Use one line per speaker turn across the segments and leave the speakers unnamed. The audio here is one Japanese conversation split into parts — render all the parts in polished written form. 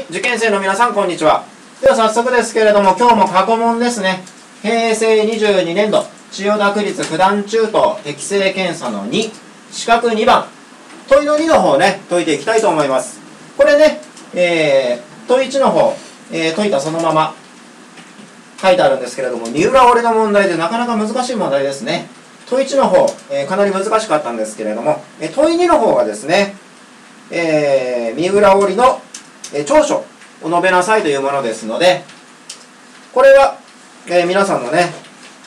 受験生の皆さんこんにちは。では早速ですけれども、今日も過去問ですね。平成22年度千代田区立九段中等適正検査の2、四角2番、問いの2の方ね、解いていきたいと思います。これね、問い1の方、解いたそのまま書いてあるんですけれども、三浦折りの問題でなかなか難しい問題ですね。問い1の方、かなり難しかったんですけれども、問い2の方がですね、三浦折りの長所を述べなさいというものですので、これは、皆さんのね、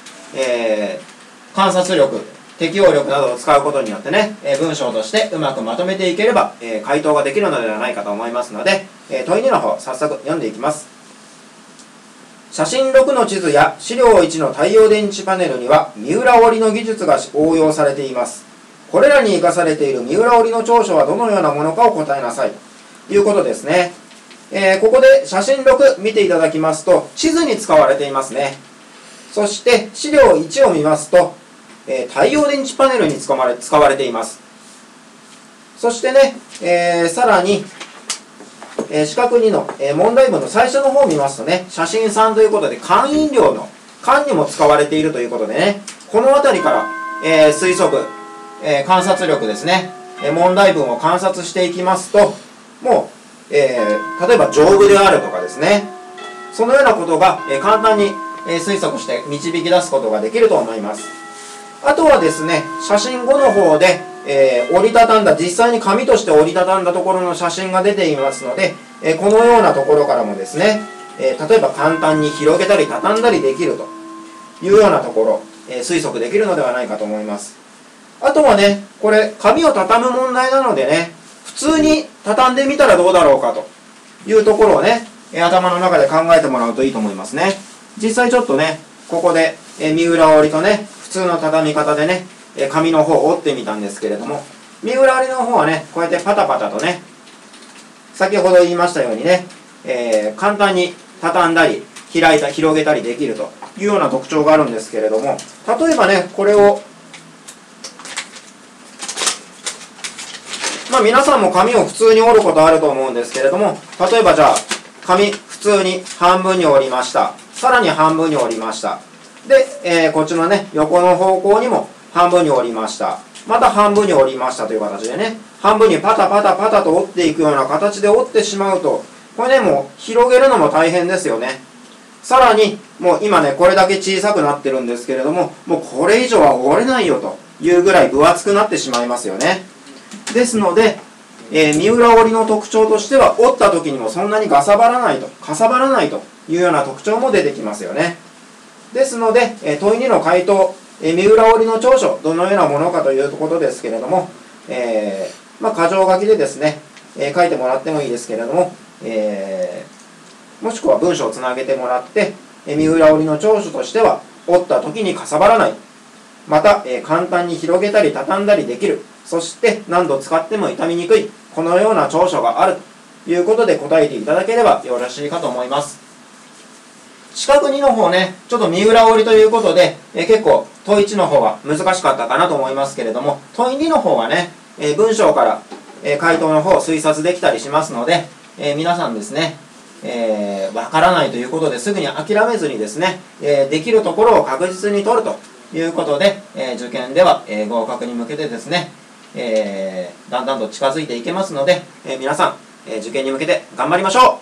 観察力、適応力などを使うことによってね、文章としてうまくまとめていければ、回答ができるのではないかと思いますので、問い2の方、早速読んでいきます。写真6の地図や資料1の太陽電池パネルには三浦折りの技術が応用されています。これらに生かされている三浦折りの長所はどのようなものかを答えなさいということですね。ここで写真6見ていただきますと、地図に使われていますね。そして資料1を見ますと、太陽電池パネルに使われています。そしてね、さらに、四角2の、問題文の最初の方を見ますとね、写真3ということで、観飲料の観にも使われているということでね、この辺りから、推測、観察力ですね、問題文を観察していきますと、もう、例えば丈夫であるとかですね、そのようなことが、簡単に、推測して導き出すことができると思います。あとはですね、写真5の方で、折りたたんだ、実際に紙として折りたたんだところの写真が出ていますので、このようなところからもですね、例えば簡単に広げたり畳んだりできるというようなところ、推測できるのではないかと思います。あとはね、これ紙を畳む問題なのでね、普通に畳んでみたらどうだろうかというところをね、頭の中で考えてもらうといいと思いますね。実際ちょっとね、ここで三浦折りとね、普通の畳み方でね、紙の方を折ってみたんですけれども、三浦折りの方はね、こうやってパタパタとね、先ほど言いましたようにね、簡単に畳んだり広げたりできるというような特徴があるんですけれども、例えばね、これを皆さんも紙を普通に折ることあると思うんですけれども、例えばじゃあ紙普通に半分に折りました。さらに半分に折りました。で、こっちのね、横の方向にも半分に折りました。また半分に折りましたという形でね、半分にパタパタパタと折っていくような形で折ってしまうと、これね、もう広げるのも大変ですよね。さらに、もう今ね、これだけ小さくなってるんですけれども、もうこれ以上は折れないよというぐらい分厚くなってしまいますよね。ですので、三浦折りの特徴としては、折った時にもそんなにかさばらないというような特徴も出てきますよね。ですので、問い2の回答、三浦折りの長所、どのようなものかということですけれども、箇条書きでですね、書いてもらってもいいですけれども、もしくは文章をつなげてもらって、三浦折りの長所としては、折った時にかさばらない。また、簡単に広げたり畳んだりできる。そして何度使っても傷みにくい。このような長所があるということで答えていただければよろしいかと思います。四角2の方ね、ちょっと三浦折りということで、結構問い1の方が難しかったかなと思いますけれども、問い2の方はね、文章から、回答の方を推察できたりしますので、皆さんですね、わからないということですぐに諦めずにですね、できるところを確実に取るということで、受験では、合格に向けてですね、だんだんと近づいていけますので、皆さん、受験に向けて頑張りましょう。